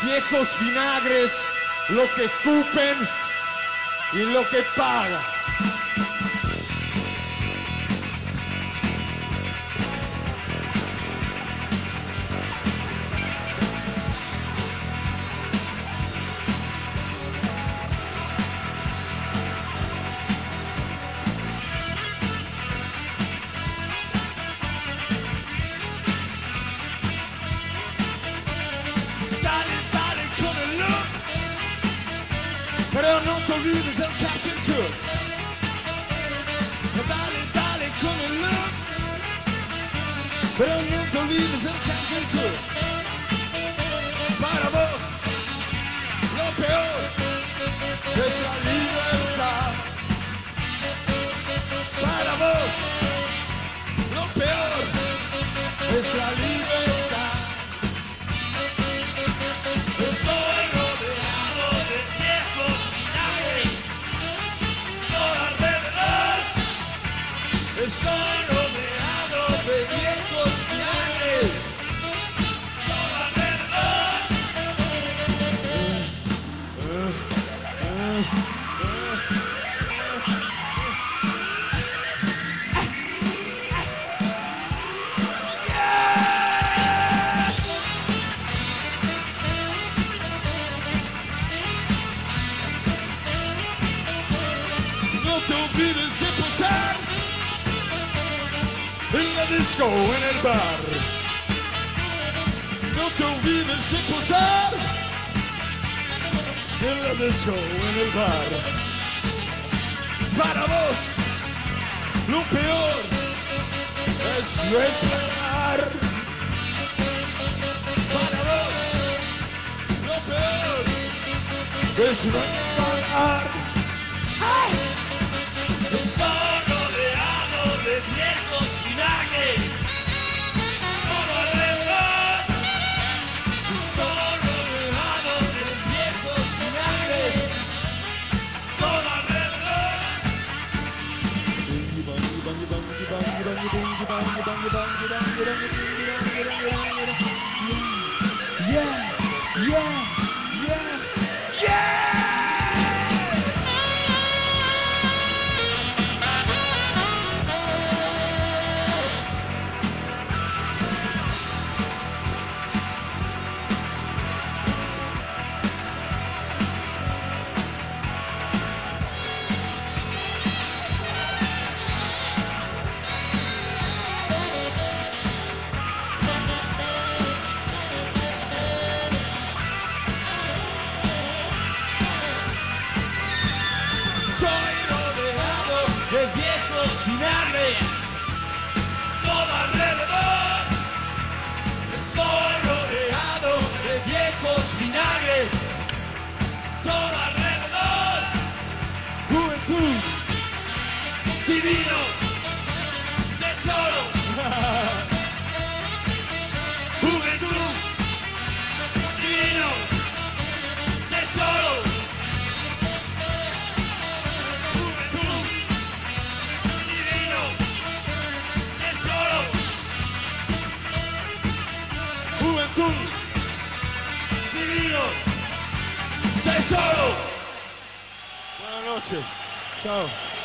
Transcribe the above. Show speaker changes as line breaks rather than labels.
viejos vinagres, lo que escupen y lo que pagan. Pero no te olvides del Captain Cook. Dale, dale con el look. Pero no te olvides del Captain Cook. Para vos, lo peor es la libertad. Para vos, lo peor es la libertad. Estoy rodeado de viejos vinagres, todo alrededor. Estoy rodeado de viejos vinagres, todo alrededor. No te olvides de posar en la disco o en el bar. No te olvides de posar en la disco o en el bar. Para vos, lo peor es resbalar. Para vos, lo peor es resbalar. Estoy rodeado de viejos vinagres, todo alrededor. Estoy rodeado de viejos vinagres, todo alrededor. Yeah, yeah, yeah, yeah. Soy rodeado de viejos vinagres, todo alrededor. Estoy rodeado de viejos vinagres, todo alrededor. Juventud, divino, tesoro. Juventud, divino, tesoro. Juventud, divino, tesoro. Buenas noches. Chao.